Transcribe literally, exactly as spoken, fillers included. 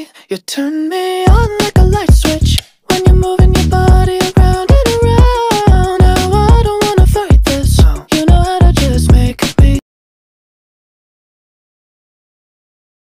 You turn me on like a light switch. When you're moving